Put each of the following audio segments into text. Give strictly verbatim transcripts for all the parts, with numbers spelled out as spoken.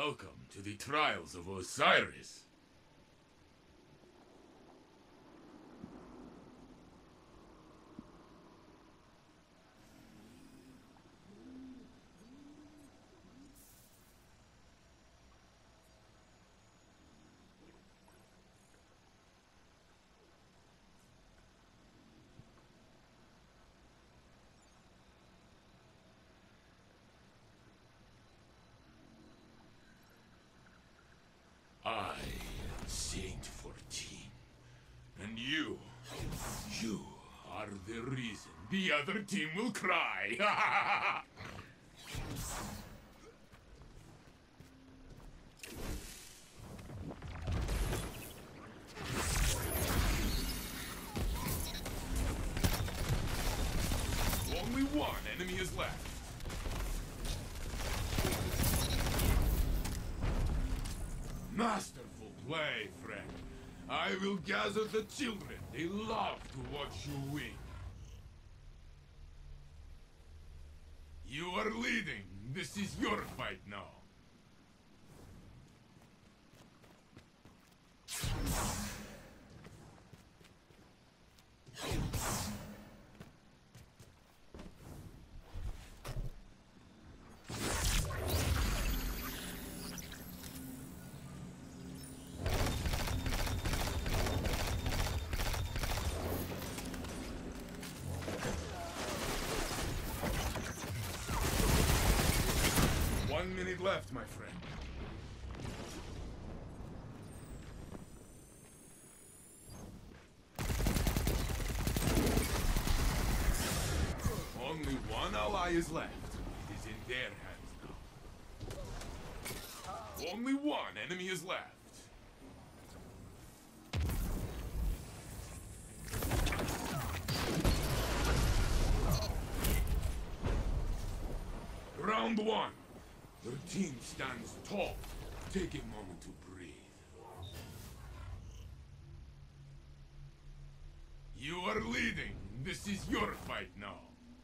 Welcome to the trials of Osiris. I am Saint fourteen, and you, you are the reason the other team will cry. Only one enemy is left. Masterful play, friend. I will gather the children. They love to watch you win. You are leading. This is your fight now. One minute left, my friend. Only one ally is left. It is in their hands now. Only one enemy is left. Round one. Your team stands tall. Take a moment to breathe. You are leading. This is your fight now.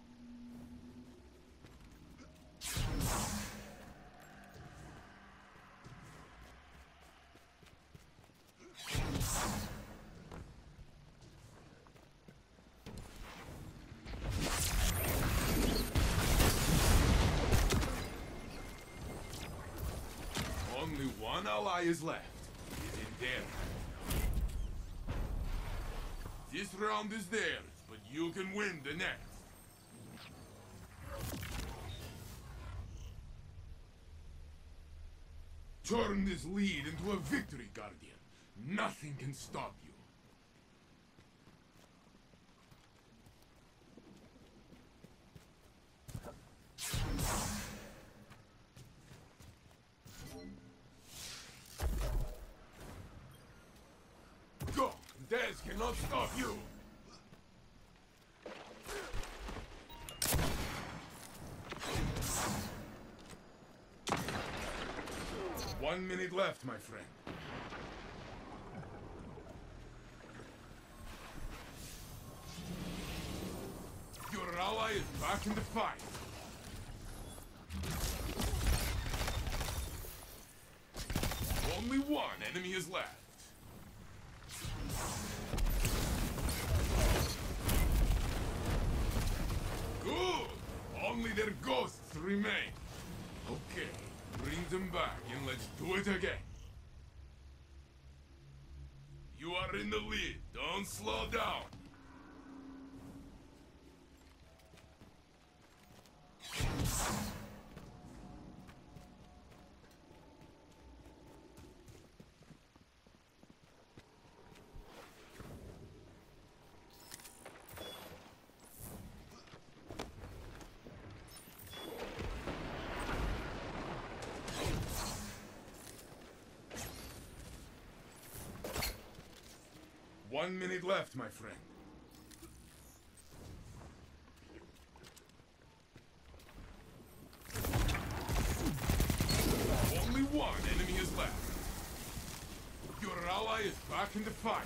Only one ally is left. It is in their hands. This round is theirs, but you can win the next. Turn this lead into a victory, Guardian. Nothing can stop you. Go! Dez cannot stop you! One minute left, my friend. Your ally is back in the fight. Only one enemy is left. Good! Only their ghosts remain. Okay, bring them back and let's do it again. You are in the lead. Don't slow down. One minute left, my friend. Only one enemy is left. Your ally is back in the fight.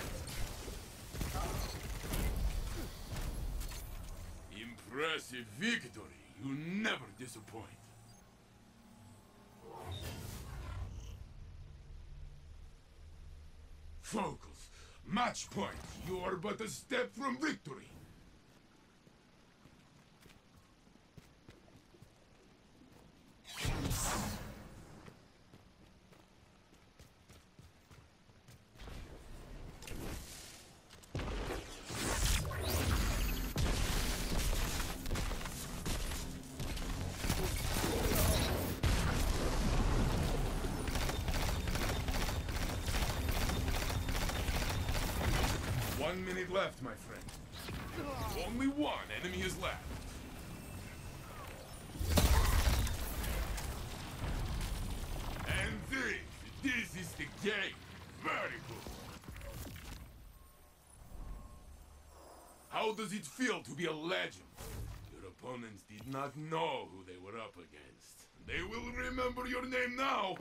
Impressive victory. You never disappoint. Focus. Match point. You are but a step from victory. One minute left, my friend. Only one enemy is left. And this, this is the game. Very good. How does it feel to be a legend? Your opponents did not know who they were up against. They will remember your name now.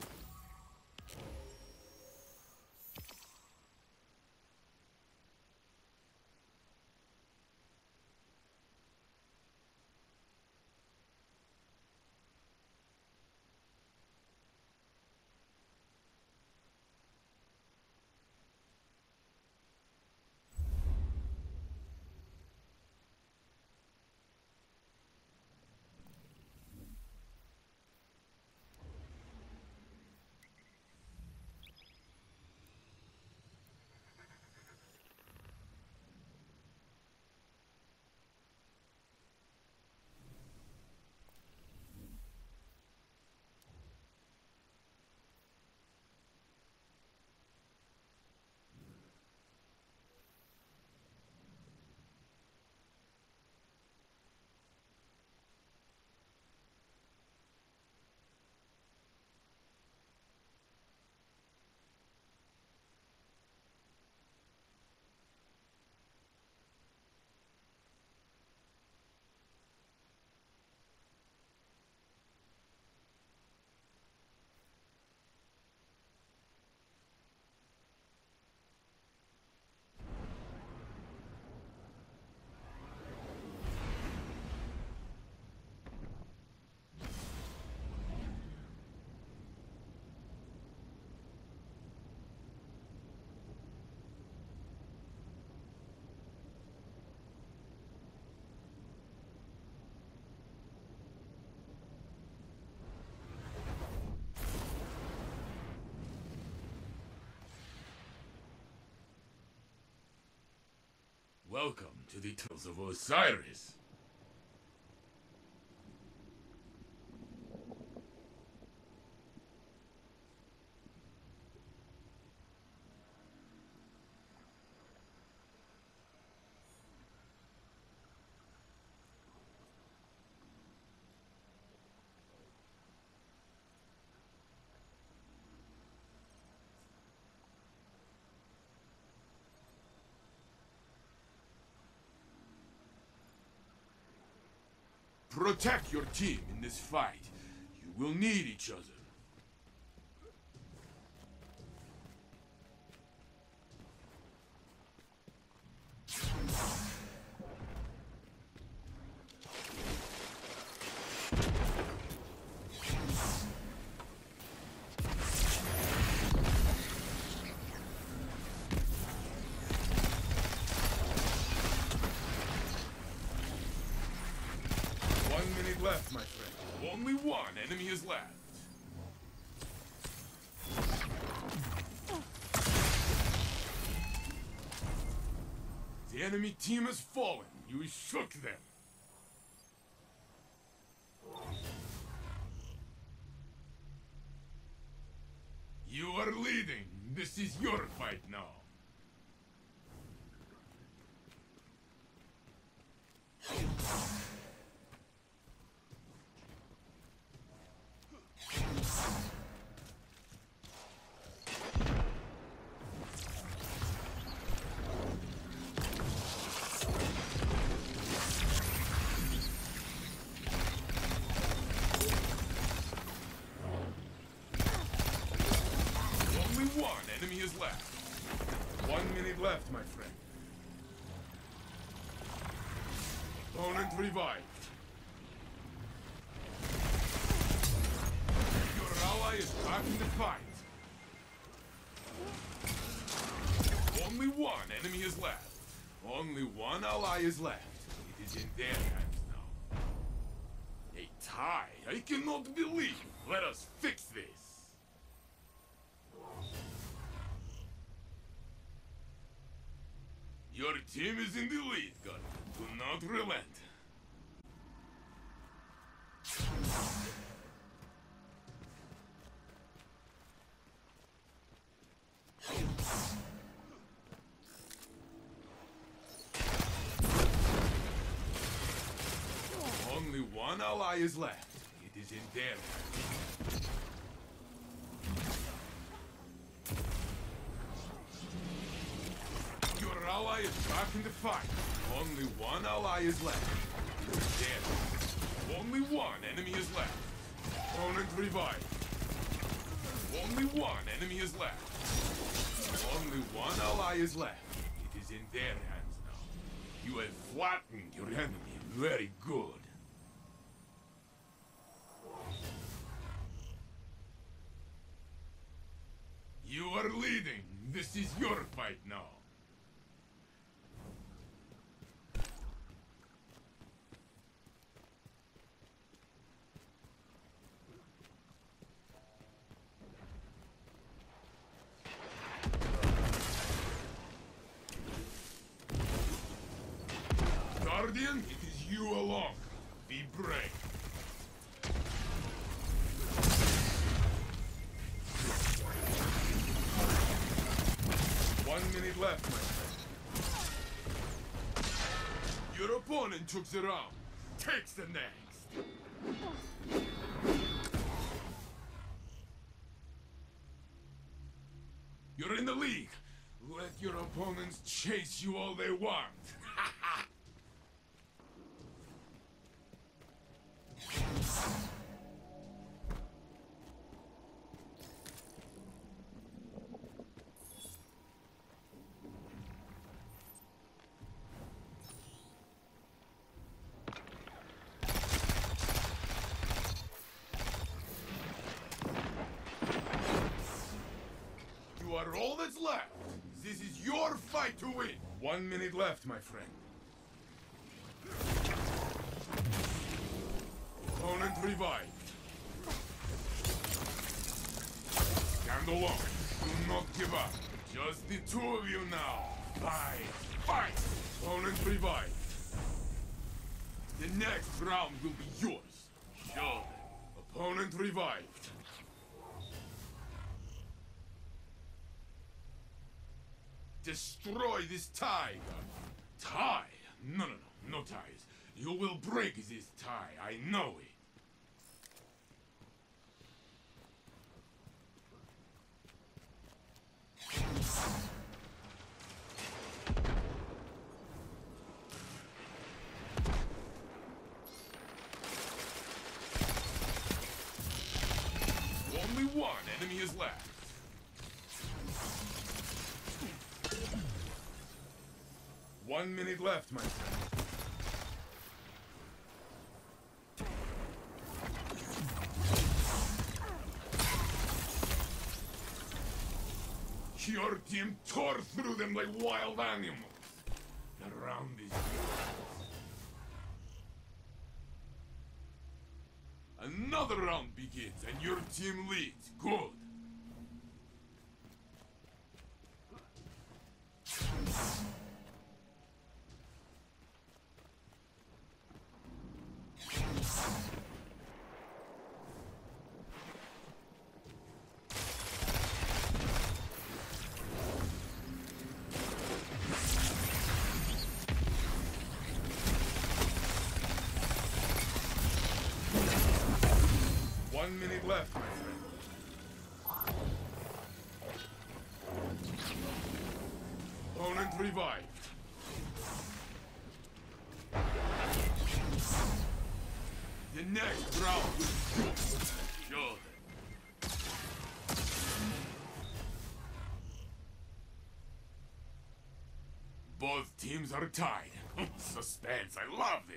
Welcome to the Tales of Osiris. Protect your team in this fight. You will need each other. Left, my friend. Only one enemy is left. The enemy team has fallen. You shook them. You are leading. This is your fight now. One enemy is left. One minute left, my friend. Opponent revived. Your ally is back in the fight. Only one enemy is left. Only one ally is left. It is in their hands now. A tie? I cannot believe. Let us fix this. Your team is in the lead, Guardian. Do not relent. Only one ally is left. It is in their hands. Your ally is back in the fight. Only one ally is left. It is dead. Only one enemy is left. Opponent revived. Only one enemy is left. Only one ally is left. It is in their hands now. You have flattened your enemy. Very good. You are leading. This is your fight now. Guardian, it is you alone. Be brave. One minute left, my friend. Your opponent took the round. Takes the next. You're in the league. Let your opponents chase you all they want. You are all that's left. This is your fight to win. One minute left, my friend. Opponent revived. Stand alone. Do not give up. Just the two of you now. Fight! Fight! Opponent revived. The next round will be yours. Sure. Opponent revived. Destroy this tie! Tie? No, no, no, no ties. You will break this tie, I know it. Only one enemy is left. One minute left, my friend. Your team tore through them like wild animals. The round is yours. Another round begins and your team leads. Good. One minute left, my friend. Opponent revived. The next round will show them. Both teams are tied. Suspense, I love this.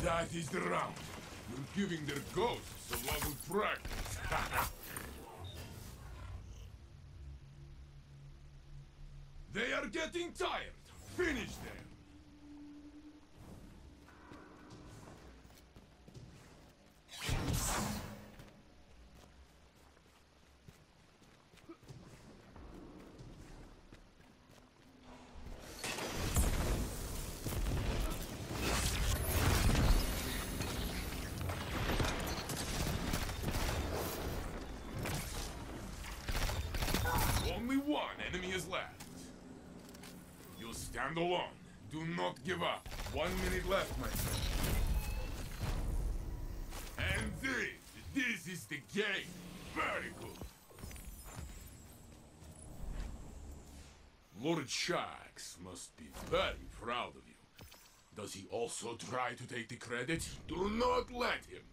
That is the round. You're giving their ghosts a lot of practice. They are getting tired. Finish them. Only one enemy is left. You'll stand alone. Do not give up. One minute left, my friend. And this, this is the game. Very good. Lord Shaxx must be very proud of you. Does he also try to take the credit? Do not let him.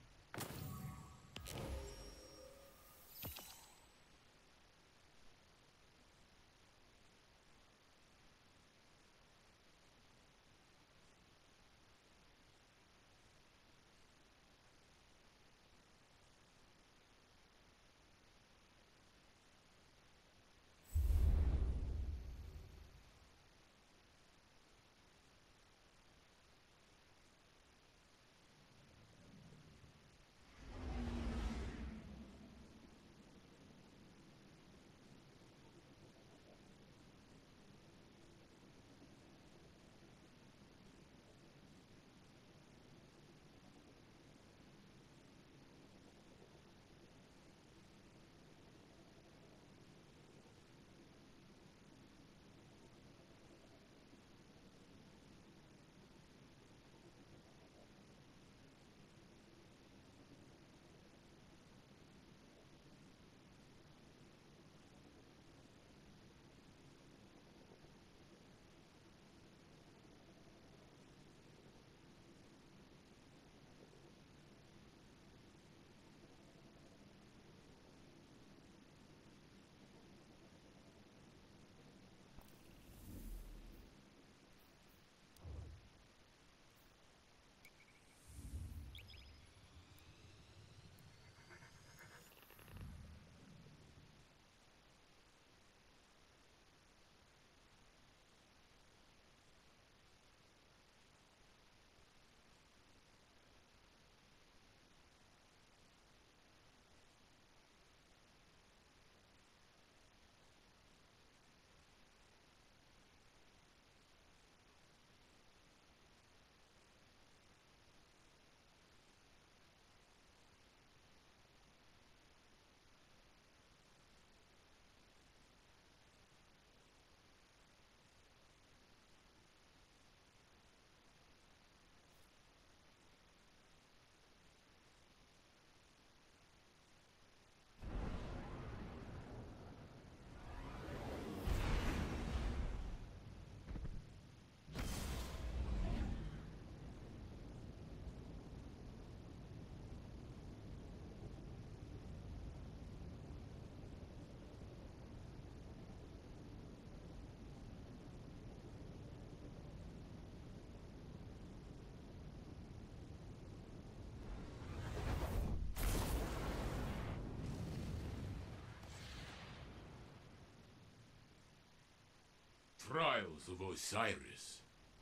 Trials of Osiris.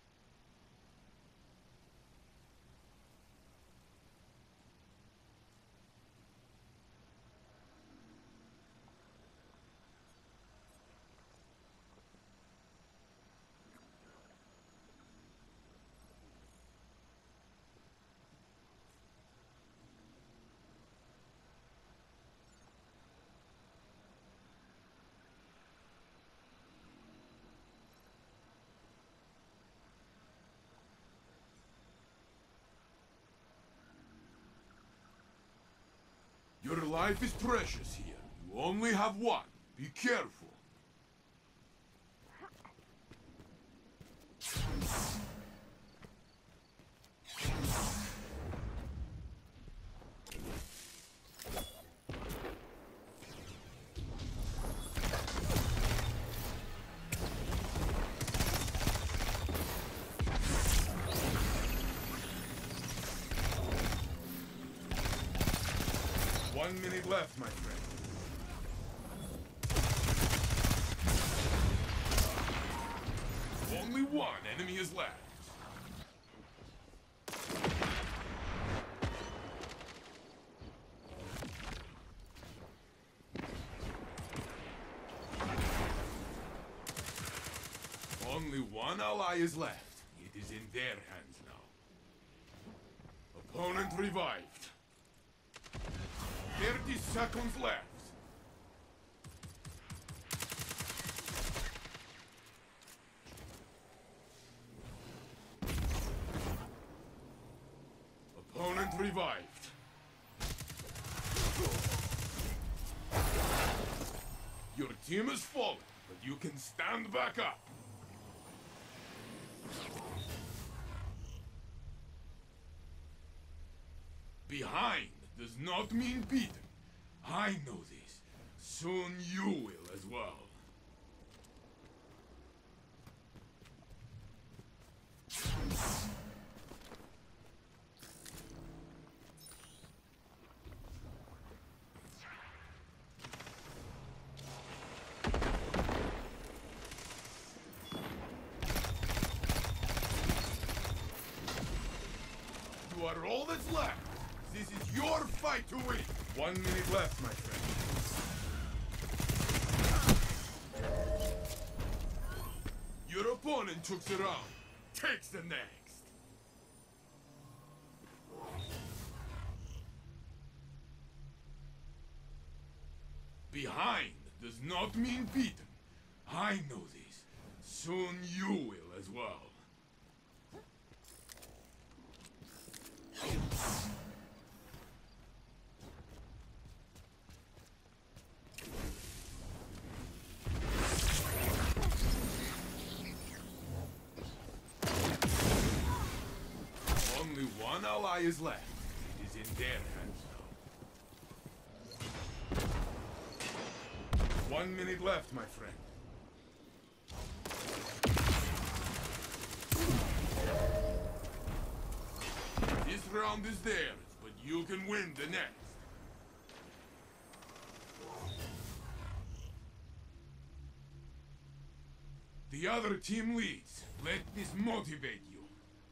Your life is precious here. You only have one. Be careful. One minute left, my friend. Only one enemy is left. Only one ally is left. It is in their hands now. Opponent revived. thirty seconds left. Opponent revived. Your team is fallen, but you can stand back up. Behind does not mean beaten. I know this. Soon you will as well. You are all that's left. This is your fight to win. One minute left, my friend. Your opponent took the round. Takes the next. Behind does not mean beaten. I know this. Soon you will as well. Only one ally is left. It is in their hands now. One minute left, my friend. This round is theirs, but you can win the next. The other team leads. Let this motivate you.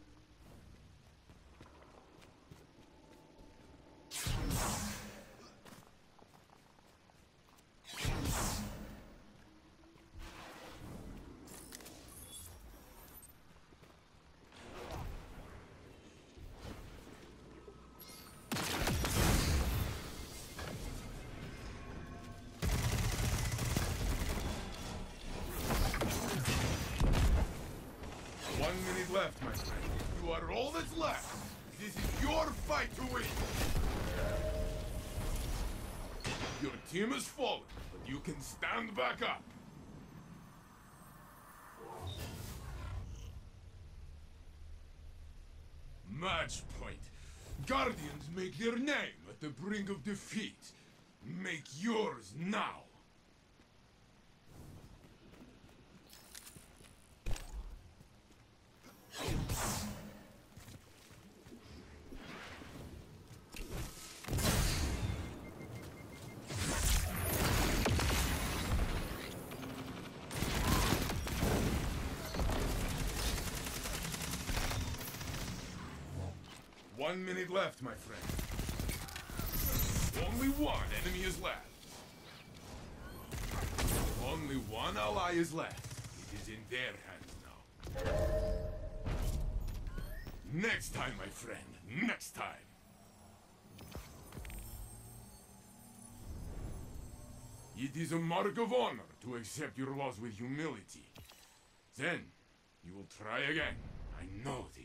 One minute left, my friend. You are all that's left. This is your fight to win. Your team has fallen, but you can stand back up. Match point. Guardians make their name at the brink of defeat. Make yours now. One minute left, my friend. Only one enemy is left. Only one ally is left. It is in their hands now. Next time, my friend. Next time. It is a mark of honor to accept your loss with humility. Then, you will try again. I know this.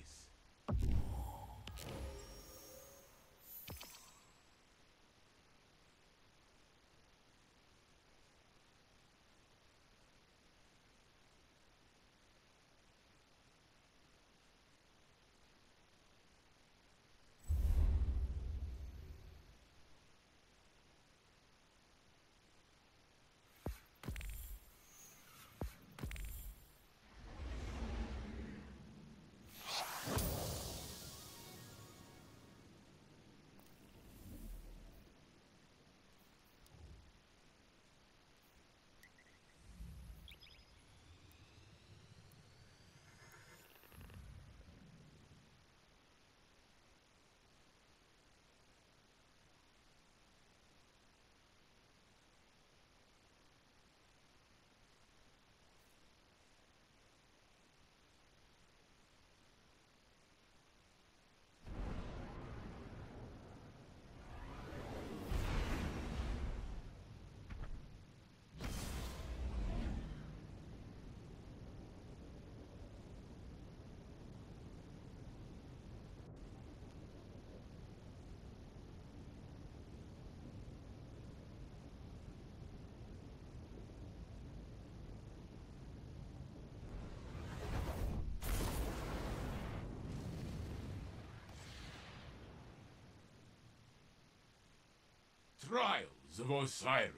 trials of Osiris.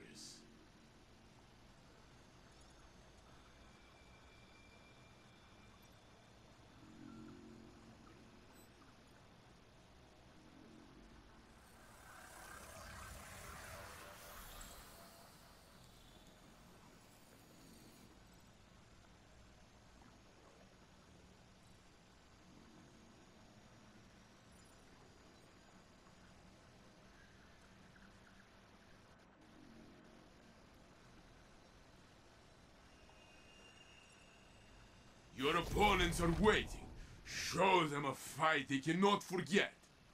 Your opponents are waiting. Show them a fight they cannot forget.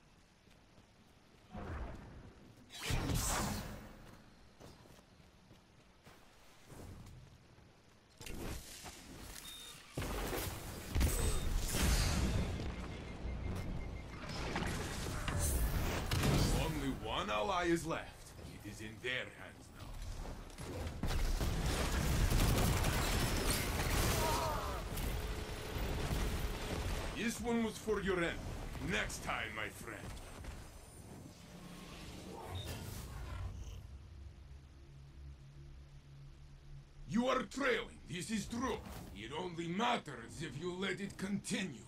Only one ally is left. It is in their hands now. This one was for your end. Next time, my friend. You are trailing, this is true. It only matters if you let it continue.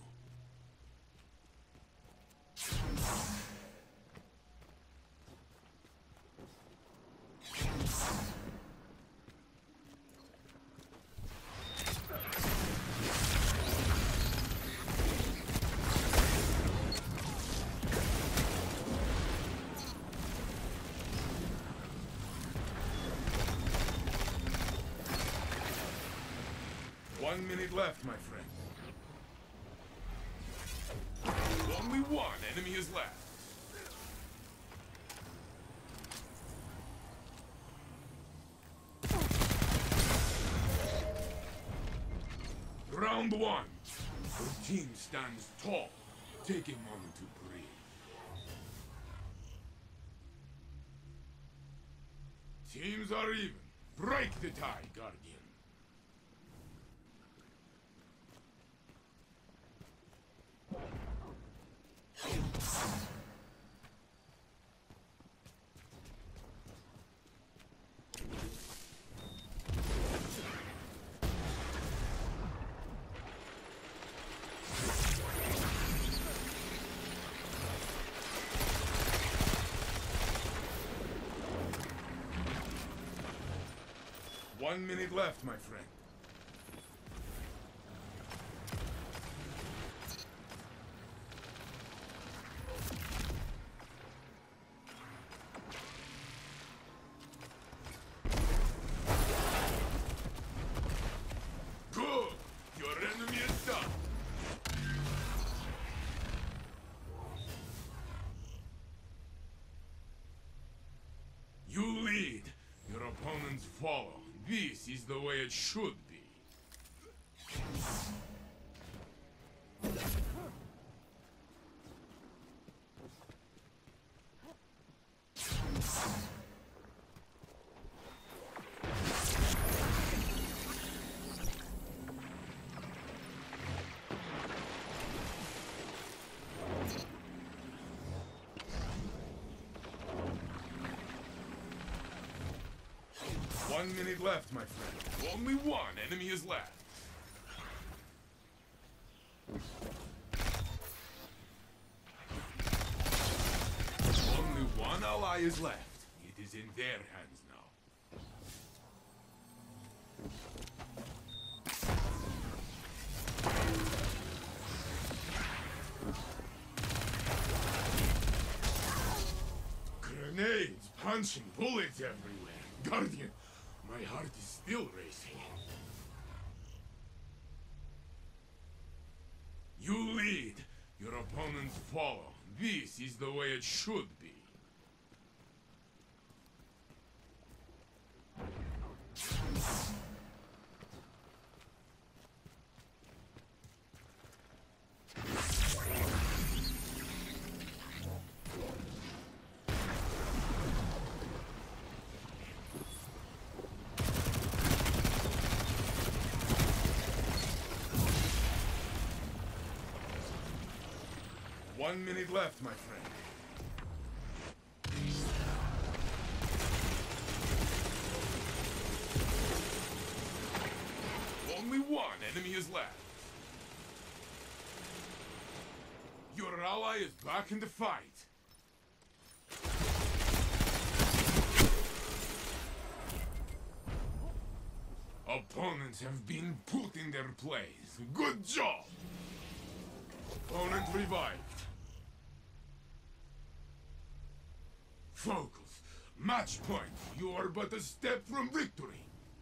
One minute left, my friend. Only one enemy is left. Round one. Your team stands tall. Take a moment to breathe. Teams are even. Break the tie, Guardian. One minute left, my friend. Good! Your enemy is done! You lead. Your opponents follow. This is the way it should be. One minute left, my friend. Only one enemy is left. Only one ally is left. It is in their hands now. Grenades, punching, bullets everywhere. Guardian, my heart is still racing. You lead. Your opponents follow. This is the way it should be. One minute left, my friend. one enemy is left. Your ally is back in the fight. Opponents have been put in their place. Good job! Opponent revived. Focus. Match point. You are but a step from victory.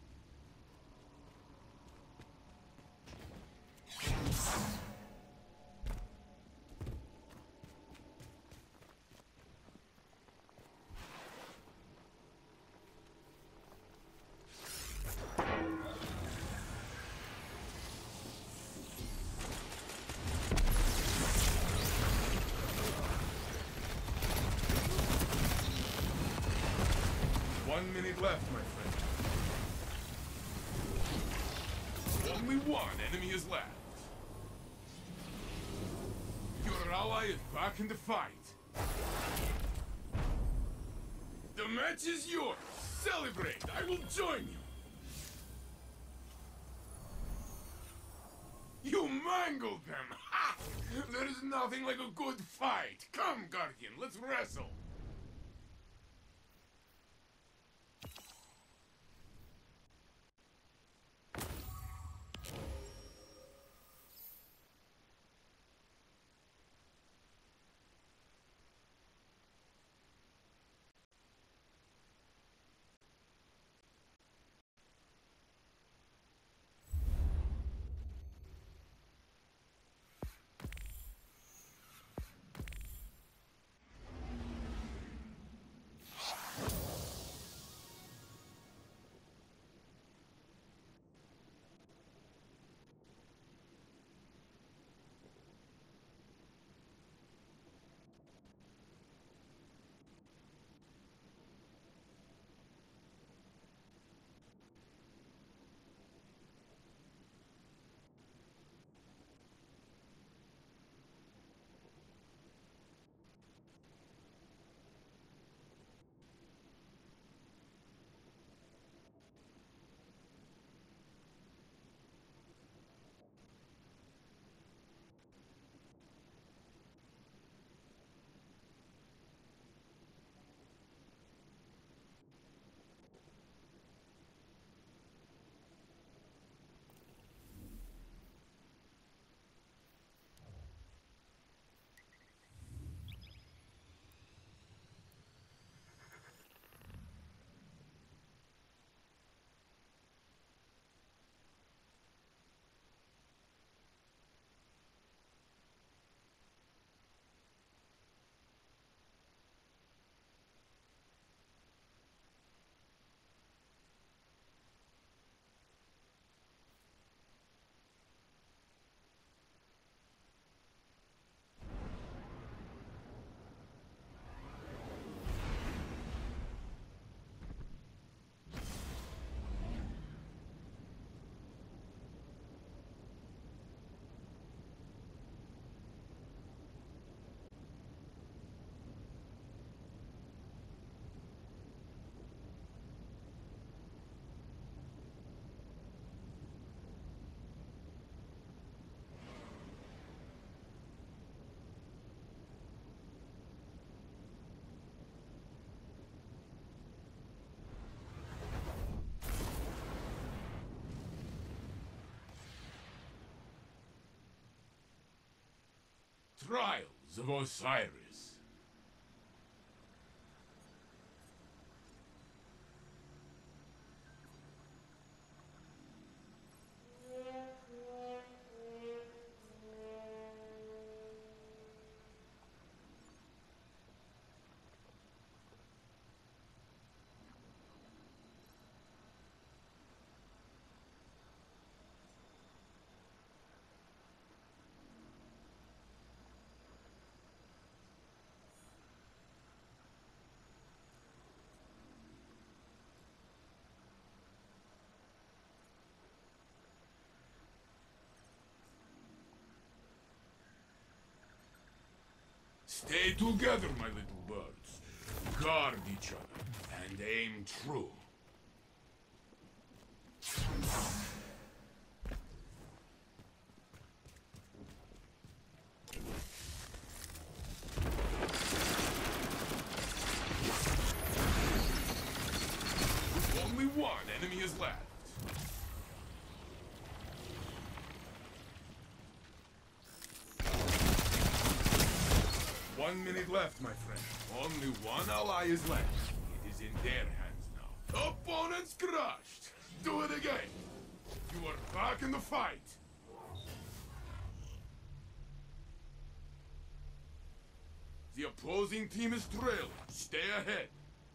One minute left, my friend. Only one enemy is left. Your ally is back in the fight. The match is yours. Celebrate. I will join you. You mangled them. Ha! There is nothing like a good fight. Come, Guardian, let's wrestle. Trials of Osiris. Stay together, my little birds. Guard each other and aim true. enemy is left. One minute left, my friend. Only one ally is left. It is in their hands now. Opponents crushed! Do it again! You are back in the fight! The opposing team is trailing. Stay ahead.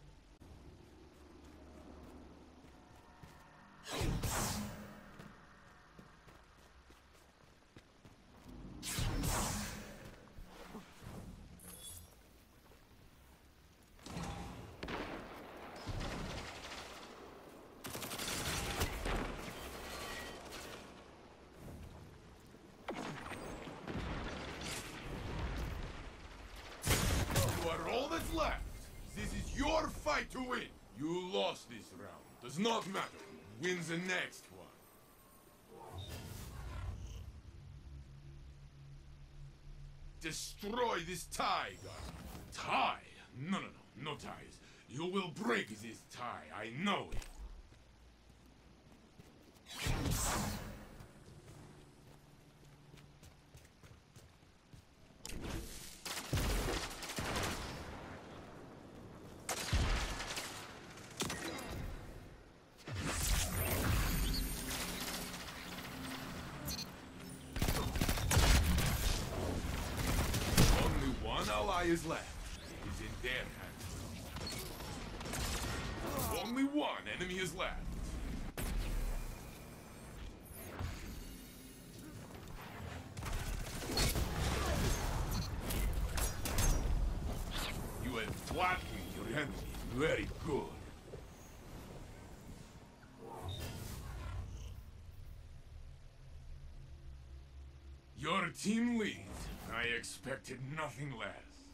All that's left. This is your fight to win. You lost this round. Does not matter. Who wins the next one? Destroy this tie, guard. Tie? No, no, no. No ties. You will break this tie. I know it. One ally is left. It is in their hands. Only one enemy is left. You have flattened your enemy. Very good. Your team leads. I expected nothing less.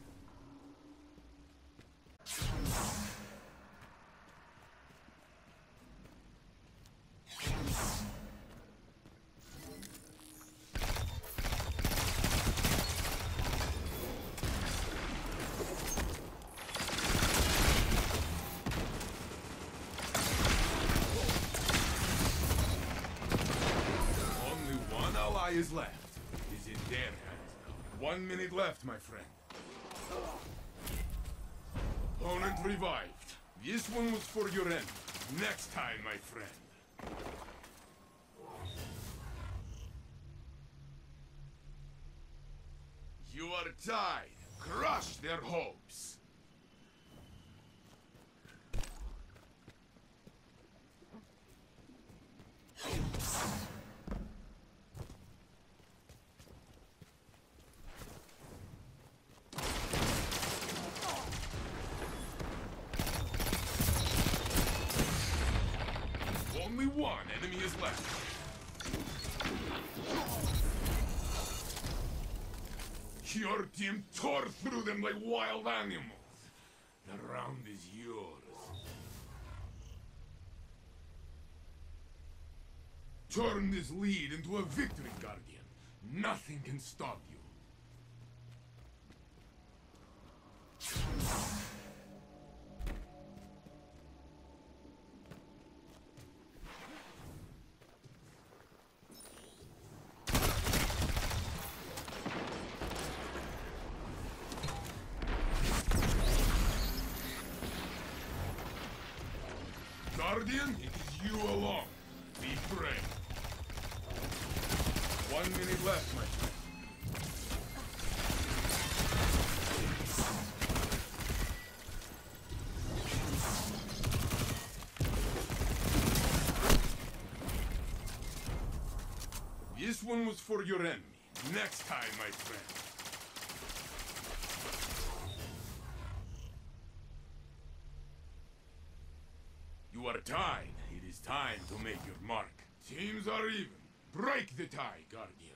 Only one ally is left. It is in their hands. One minute left, my friend. Opponent revived. This one was for your end. Next time, my friend. You are tied. Crush their hopes. Only one enemy is left. Your team tore through them like wild animals. The round is yours. Turn this lead into a victory, Guardian. Nothing can stop you. Guardian, it is you alone. Be brave. One minute left, my friend. This one was for your enemy. Next time, my friend. You are tied. It is time to make your mark. Teams are even. Break the tie, Guardian.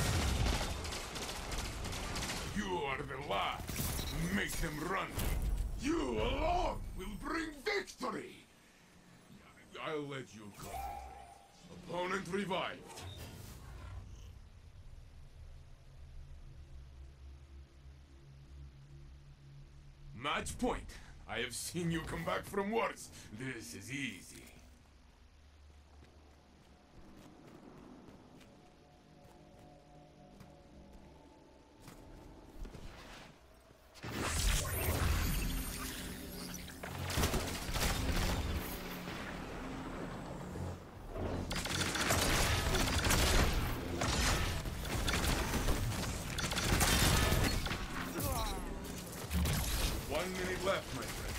You are the last. Make them run. You alone will bring victory! I'll let you concentrate. Opponent revived. Match point. I have seen you come back from worse. This is easy. One minute left, my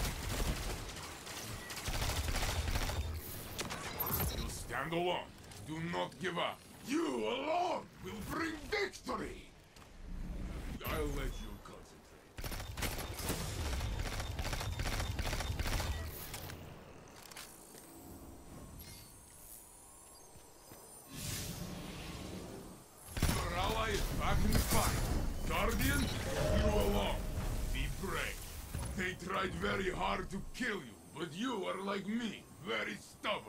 friend. You stand alone. Do not give up. You alone will bring victory! I'll let you concentrate. Your ally is back in the fight. Guardian, you alone. Be brave. They tried very hard to kill you, but you are like me, very stubborn.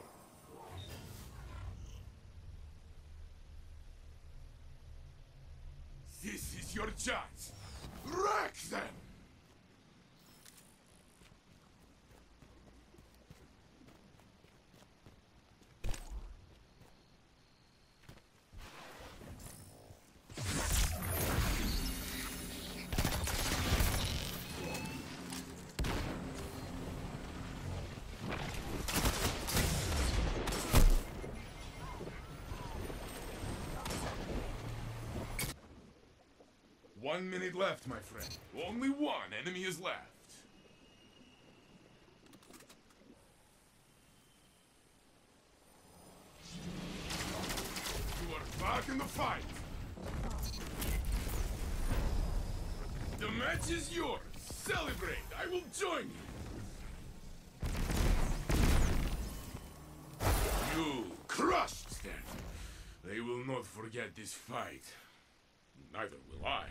This is your chance. Wreck them! One minute left, my friend. Only one enemy is left. You are back in the fight. The match is yours. Celebrate. I will join you. You crushed them. They will not forget this fight. Neither will I.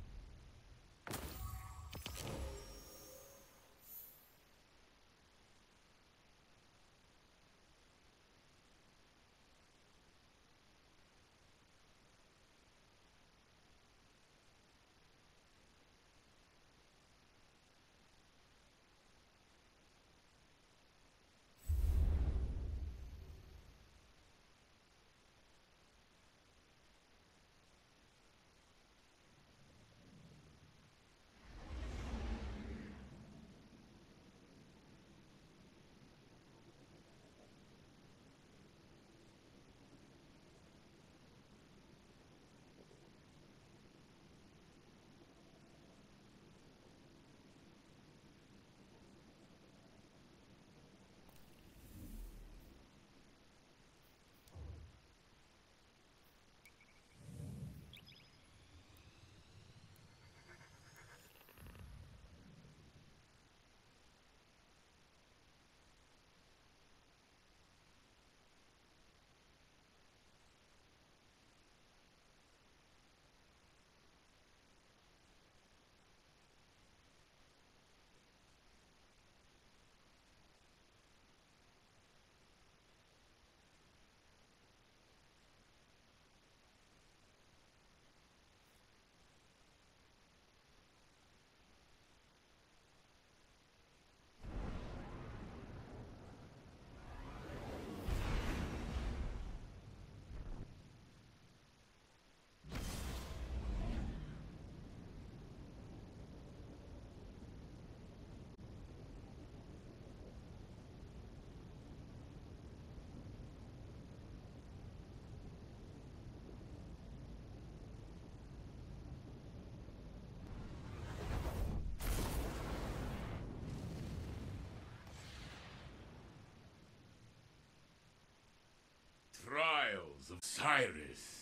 Trials of Cyrus.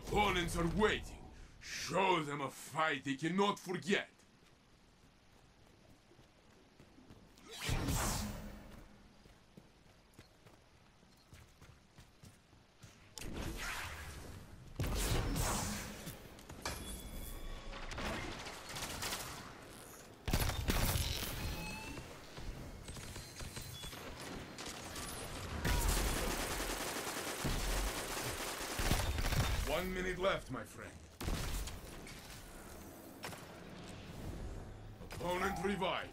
opponents are waiting. Show them a fight they cannot forget. One minute left, my friend. Opponent revived.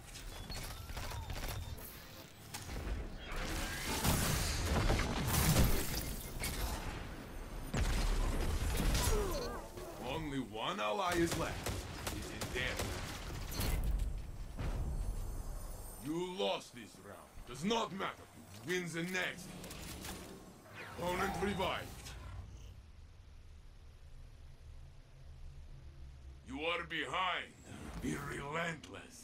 Only one ally is left. He's in death. You lost this round. Does not matter. Who wins the next. Opponent revived. You are behind. Be relentless.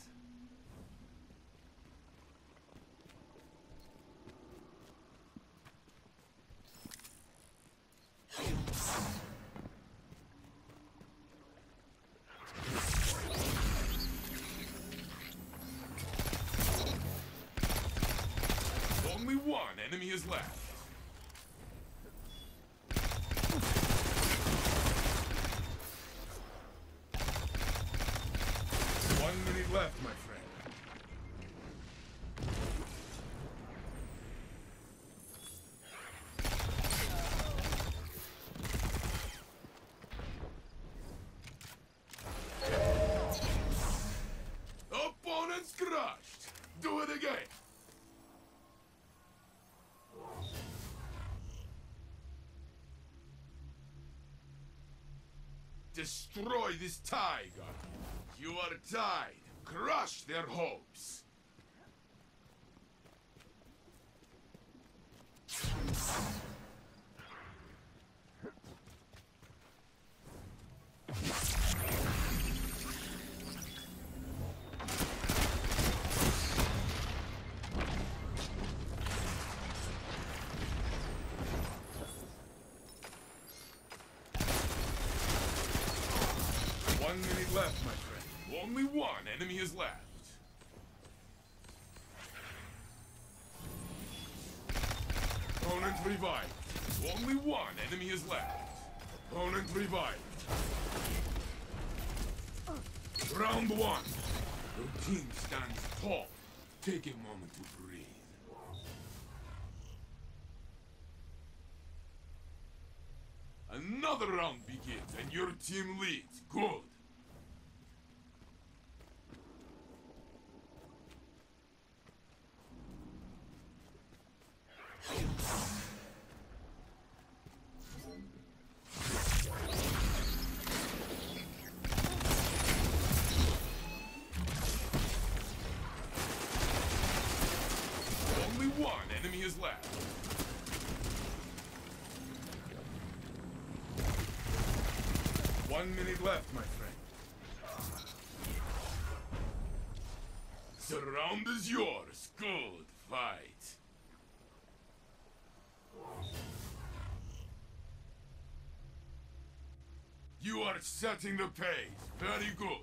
Only one enemy is left. One minute left, my friend. Opponent's crushed. Do it again. Destroy this tiger. You are tied. Crush their hopes. One minute left, my friend. Only one enemy is left. Opponent revived. Only one enemy is left. Opponent revived. Round one. Your team stands tall. Take a moment to breathe. Another round begins and your team leads. Good. Only one enemy is left. One minute left, my friend. The round is yours. Good fight. You are setting the pace. Very good.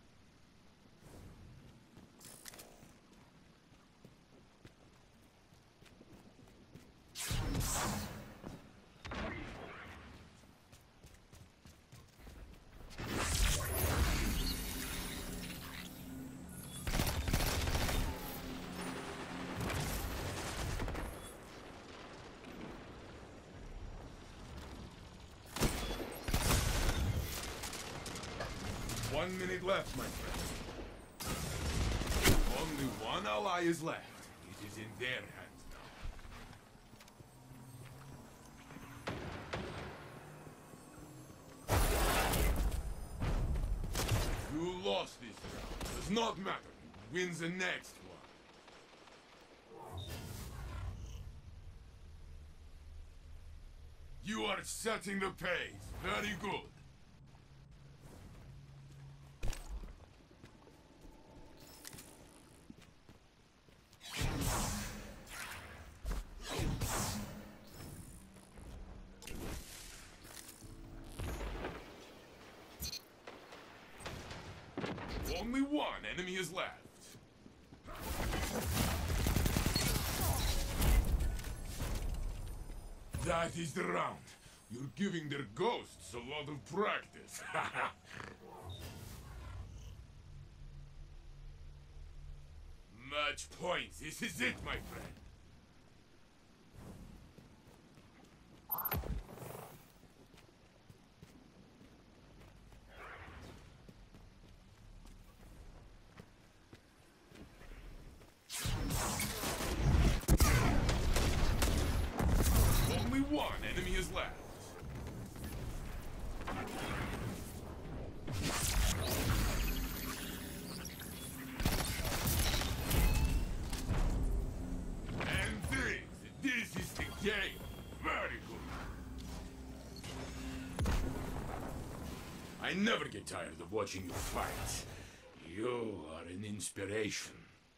One minute left, my friend. Only one ally is left. It is in their hands now. You lost this round. Does not matter. Who wins the next one. You are setting the pace. Very good. Only one enemy is left. That is the round. You're giving their ghosts a lot of practice. Match point. This is it, my friend. Only one enemy is left. And this, this is the game. Very good. I never get tired of watching you fight. You are an inspiration.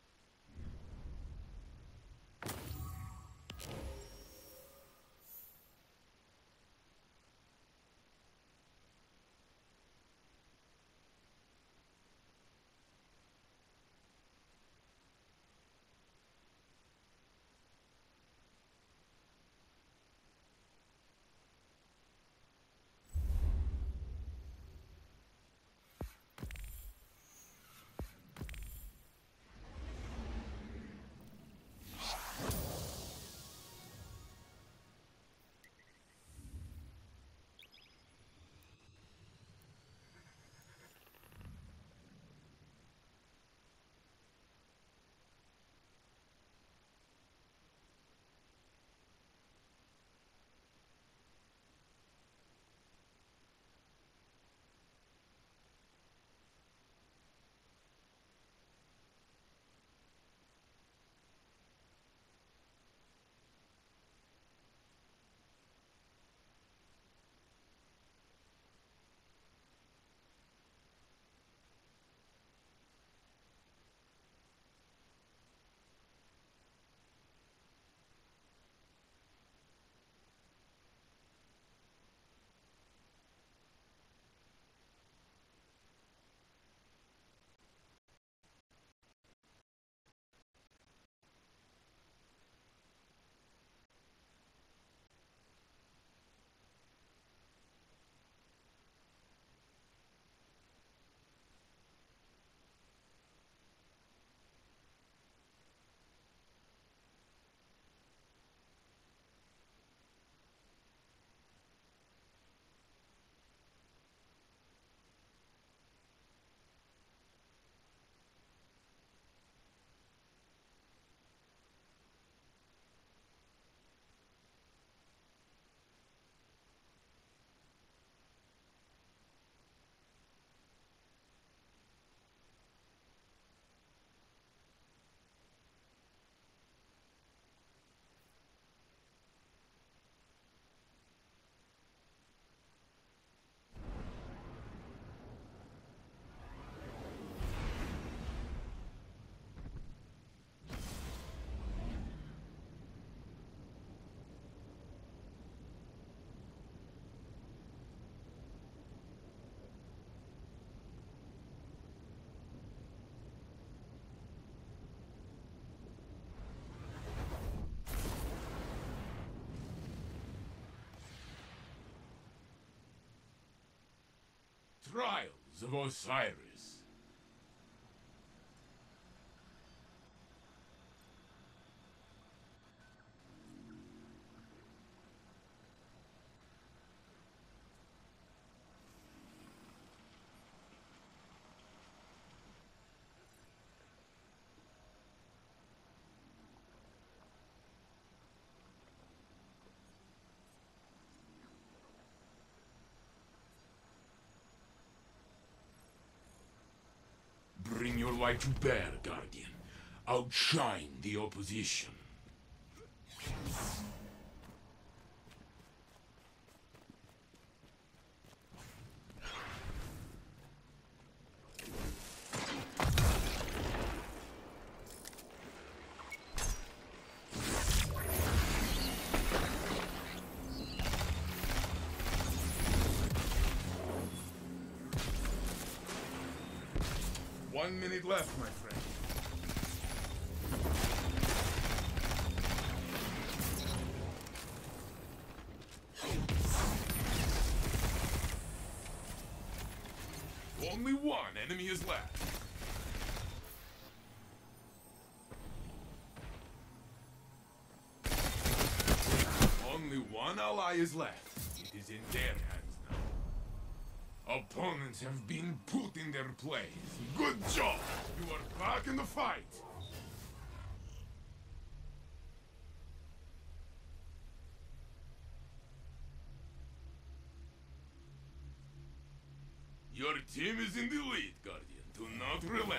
Trials of Osiris. Bring your light to bear, Guardian. Outshine the opposition. One minute left, my friend. Only one enemy is left. Only one ally is left. It is in their hands now. Opponents have been put in their place. Good job! You are back in the fight! Your team is in the lead, Guardian. Do not relent.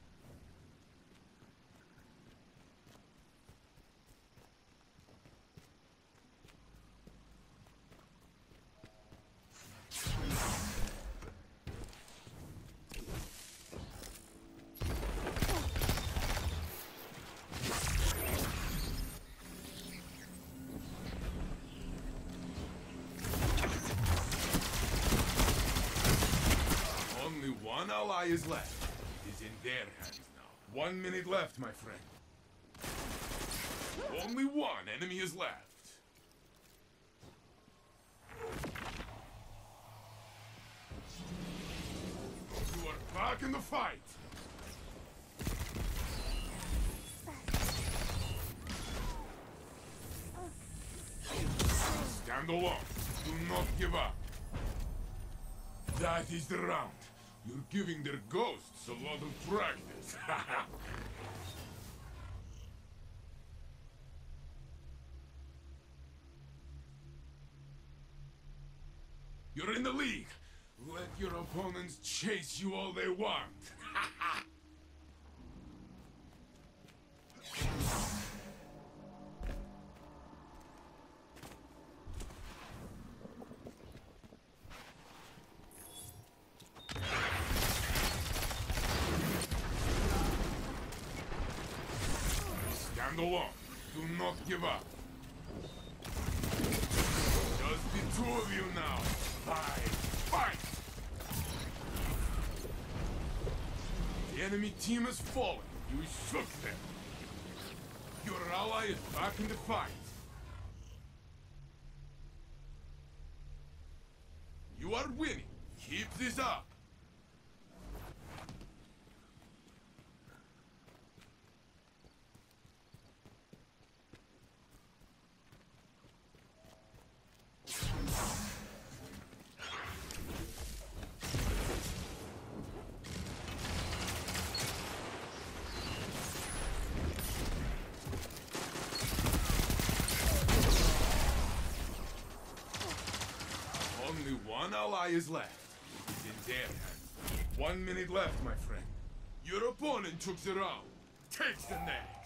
Only one ally is left. It is in their hands now. One minute left, my friend. Only one enemy is left. You are back in the fight. Stand alone. Do not give up. That is the round. You're giving their ghosts a lot of practice. You're in the league. Let your opponents chase you all they want. Stand alone. Do not give up. Just the two of you now. Fight! Fight! The enemy team has fallen. You shook them. Your ally is back in the fight. You are winning. Keep this up. Only one ally is left. It is in their hands. One minute left, my friend. Your opponent took the round. Takes the net.